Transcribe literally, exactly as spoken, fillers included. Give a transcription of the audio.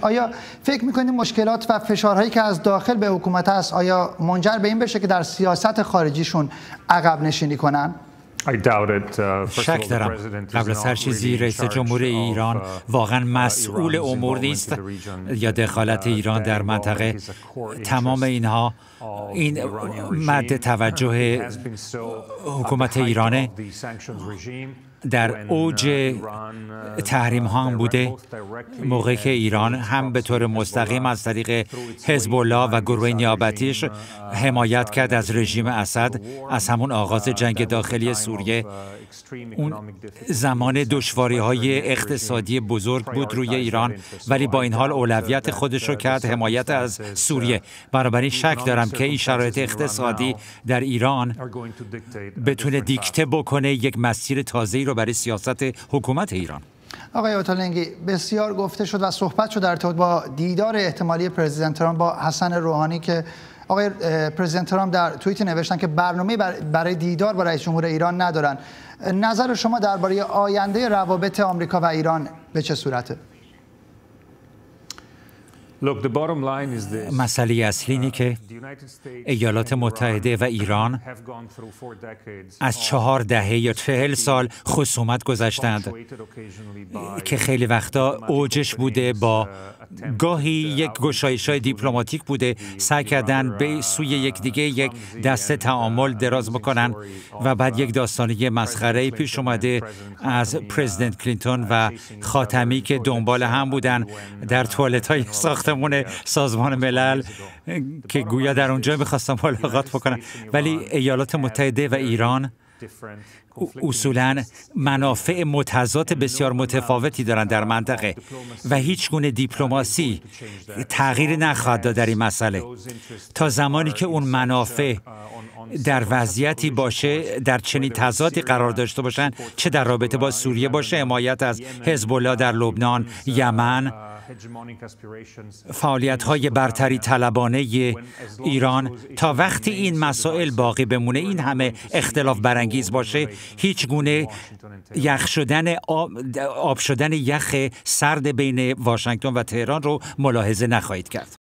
آیا فکر میکنید مشکلات و فشارهایی که از داخل به حکومت هست آیا منجر به این بشه که در سیاست خارجیشون عقب نشینی کنن؟ شک دارم. قبل از هر چیزی رئیس جمهور ایران واقعا مسئول امور نیست یا دخالت ایران در منطقه. تمام اینها این مد توجه حکومت ایرانه. در اوج تحریم ها هم بوده، موقعی که ایران هم به طور مستقیم از طریق حزب الله و گروه نیابتیش حمایت کرد از رژیم اسد از همون آغاز جنگ داخلی سوریه. اون زمان دشواری های اقتصادی بزرگ بود روی ایران، ولی با این حال اولویت خودش رو کرد حمایت از سوریه. بنابراین شک دارم که این شرایط اقتصادی در ایران بتونه دیکته بکنه یک مسیر تازه‌ای رو برای سیاست حکومت ایران. آقای اوتالنگی، بسیار گفته شد و صحبت شد در ارتباط با دیدار احتمالی پرزیدنت ترامپ با حسن روحانی که آقای پرزیدنت ترامپ در توییتی نوشتن که برنامه برای دیدار با رئیس جمهور ایران ندارن. نظر شما درباره آینده روابط آمریکا و ایران به چه صورته؟ مسئله اصلی اینه که ایالات متحده و ایران از چهار دهه یا چهل سال خصومت گذشتند که خیلی وقتا اوجش بوده با گاهی یک گشایش‌های دیپلماتیک بوده، سعی کردن به سوی یکدیگه یک دست تعامل دراز بکنن و بعد یک داستانی مسخره‌ای پیش اومده از پرزیدنت کلینتون و خاتمی که دنبال هم بودن در توالت‌های ساختمان سازمان ملل که گویا در اونجا می‌خواستن ملاقات بکنن. ولی ایالات متحده و ایران اصولاً منافع متضاد بسیار متفاوتی دارند در منطقه و هیچ گونه دیپلماسی تغییر نخواهد داد در این مسئله تا زمانی که اون منافع در وضعیتی باشه، در چنین تضادی قرار داشته باشن، چه در رابطه با سوریه باشه، حمایت از حزب الله در لبنان، یمن، فعالیت‌های برتری طلبانه ایران. تا وقتی این مسائل باقی بمونه، این همه اختلاف برانگیز باشه، هیچ گونه یخ شدن آب, آب شدن یخ سرد بین واشنگتن و تهران رو ملاحظه نخواهید کرد.